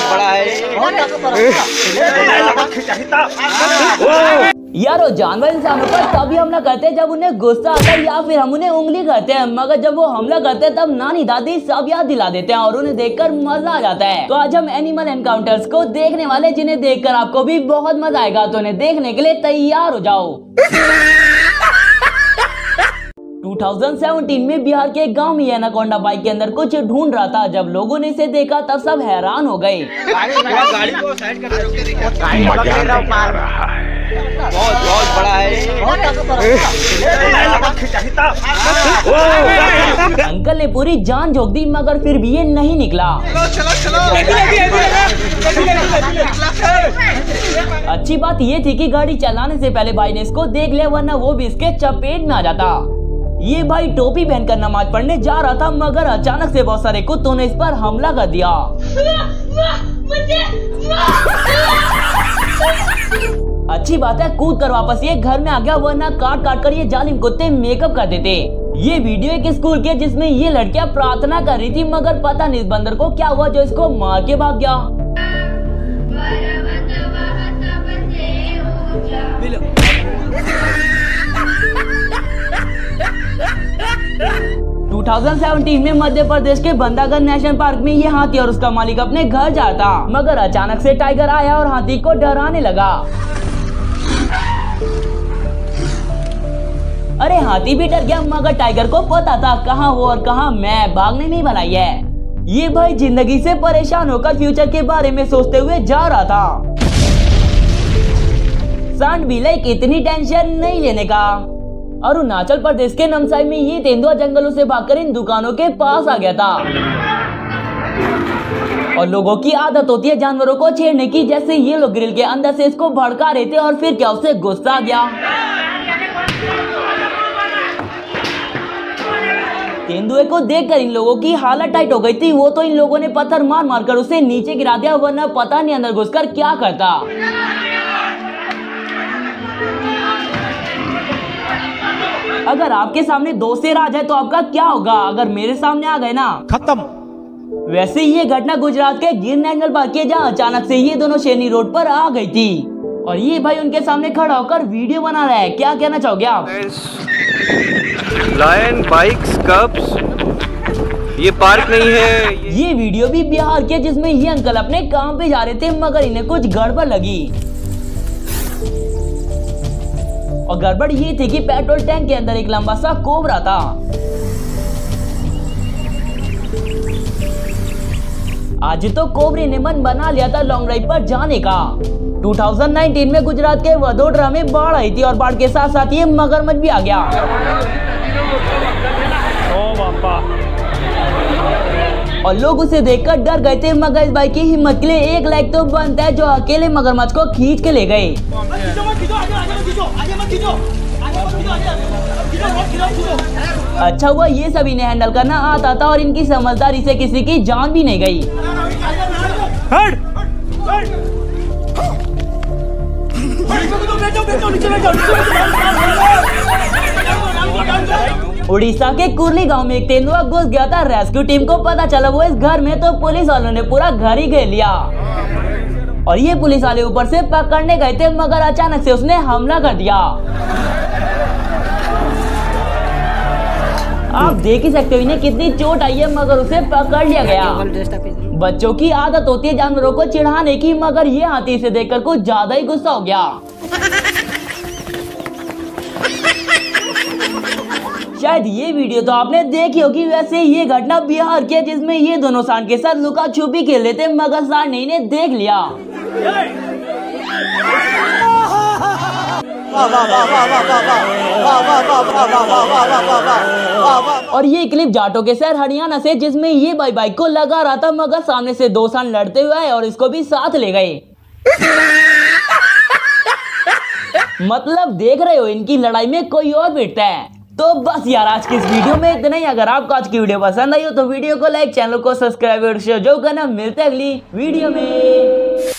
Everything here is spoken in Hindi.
बड़ा है। यारो जानवर इंसानों पर तभी हमला करते हैं जब उन्हें गुस्सा आता है या फिर हम उन्हें उंगली करते हैं, मगर जब वो हमला करते हैं तब नानी दादी सब याद दिला देते हैं और उन्हें देखकर मजा आ जाता है। तो आज हम एनिमल एनकाउंटर्स को देखने वाले, जिन्हें देखकर आपको भी बहुत मजा आएगा। तो उन्हें देखने के लिए तैयार हो जाओ। 2017 में बिहार के गांव में एनाकोंडा बाइक के अंदर कुछ ढूंढ रहा था। जब लोगों ने इसे देखा तब सब हैरान हो गए। गाड़ी को साइड कर बहुत बड़ा है। अंकल ने पूरी जान झोंक दी मगर फिर भी ये नहीं निकला। अच्छी बात ये थी कि गाड़ी चलाने से पहले भाई ने इसको देख लिया, वरना वो भी इसके चपेट में आ जाता। ये भाई टोपी पहनकर नमाज पढ़ने जा रहा था मगर अचानक से बहुत सारे कुत्तों ने इस पर हमला कर दिया। अच्छी बात है कूद कर वापस ये घर में आ गया, वरना काट काट कर ये जालिम कुत्ते मेकअप कर देते। ये वीडियो एक स्कूल के जिसमें ये लड़कियां प्रार्थना कर रही थी, मगर पता नहीं इस बंदर को क्या हुआ जो इसको मार के भाग गया। 2017 में मध्य प्रदेश के बंदागढ़ नेशनल पार्क में ये हाथी और उसका मालिक अपने घर जा रहा था, मगर अचानक से टाइगर आया और हाथी को डराने लगा। अरे हाथी भी डर गया, मगर टाइगर को पता था कहाँ वो और कहाँ मैं, भागने में ही भलाई है। ये भाई जिंदगी से परेशान होकर फ्यूचर के बारे में सोचते हुए जा रहा था। सांड भी लाइक इतनी टेंशन नहीं लेने का। अरुणाचल प्रदेश के नमसाई में ये तेंदुआ जंगलों से भागकर इन दुकानों के पास आ गया था। और लोगों की आदत होती है जानवरों को छेड़ने की, जैसे ये लोग ग्रिल के अंदर से इसको भड़का रहे थे और फिर क्या उसे गुस्सा आ गया। तेंदुए को देखकर इन लोगों की हालत टाइट हो गई थी। वो तो इन लोगों ने पत्थर मार मार कर उसे नीचे गिरा दिया, वरना पता नहीं अंदर घुसकर क्या करता। अगर आपके सामने 2 शेर आ जाए तो आपका क्या होगा? अगर मेरे सामने आ गए ना, खत्म। वैसे ये घटना गुजरात के गिर नेशनल पार्क की, जहाँ अचानक से ये दोनों शेरनी रोड पर आ गई थी और ये भाई उनके सामने खड़ा होकर वीडियो बना रहा है। क्या कहना चाहोगे आप? लायन बाइक्स कप्स, ये पार्क नहीं है। ये वीडियो भी बिहार के, जिसमें ये अंकल अपने काम पे जा रहे थे मगर इन्हें कुछ गड़बड़ लगी। और गड़बड़ ये थी कि पेट्रोल टैंक के अंदर एक लंबा सा कोबरा था। आज तो कोबरे ने मन बना लिया था लॉन्ग ड्राइव पर जाने का। 2019 में गुजरात के वडोदरा में बाढ़ आई थी और बाढ़ के साथ साथ ये मगरमच्छ भी आ गया। और लोग उसे देखकर डर गए थे, मगर इस भाई की हिम्मत के लिए 1 लाइक तो बनता है, जो अकेले मगरमच्छ को खींच के ले गए। अच्छा हुआ ये सभी ने हैंडल करना आता था और इनकी समझदारी से किसी की जान भी नहीं गई। उड़ीसा के कुर्ली गांव में एक तेंदुआ घुस गया था। रेस्क्यू टीम को पता चला वो इस घर में, तो पुलिस वालों ने पूरा घर ही घेर लिया और ये पुलिस वाले ऊपर से पकड़ने गए थे, मगर अचानक से उसने हमला कर दिया। आप देख ही सकते हो इन्हें कितनी चोट आई है, मगर उसे पकड़ लिया गया। बच्चों की आदत होती है जानवरों को चिढ़ाने की, मगर ये हाथी से देखकर कुछ ज्यादा ही गुस्सा हो गया। शायद ये वीडियो तो आपने देखी होगी। वैसे ये घटना बिहार की है, जिसमें ये दोनों सांड के साथ लुका छुपी खेल रहे थे, मगर सांड ने इन्हें देख लिया। और ये क्लिप जाटो के शहर हरियाणा से, जिसमें ये बाइक को लगा रहा था, मगर सामने से 2 सांड लड़ते हुए आए और इसको भी साथ ले गए। मतलब देख रहे हो इनकी लड़ाई में कोई और पिटता है। तो बस यार आज की इस वीडियो में इतना ही। अगर आपको आज की वीडियो पसंद आई हो तो वीडियो को लाइक, चैनल को सब्सक्राइब और शेयर जो करना। मिलते हैं अगली वीडियो में।